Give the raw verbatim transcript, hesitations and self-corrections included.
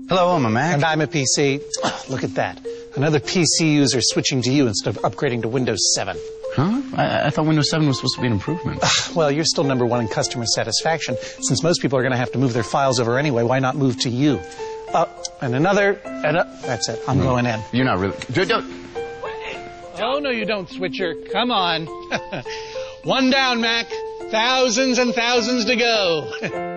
Hello, I'm a Mac. And I'm a P C. Oh, look at that. Another P C user switching to you instead of upgrading to Windows seven. Huh? I, I thought Windows seven was supposed to be an improvement. Well, you're still number one in customer satisfaction. Since most people are going to have to move their files over anyway, why not move to you? Uh, and another, and a, that's it. I'm mm. going in. You're not really... Don't. Oh, no, you don't, Switcher. Come on. One down, Mac. Thousands and thousands to go.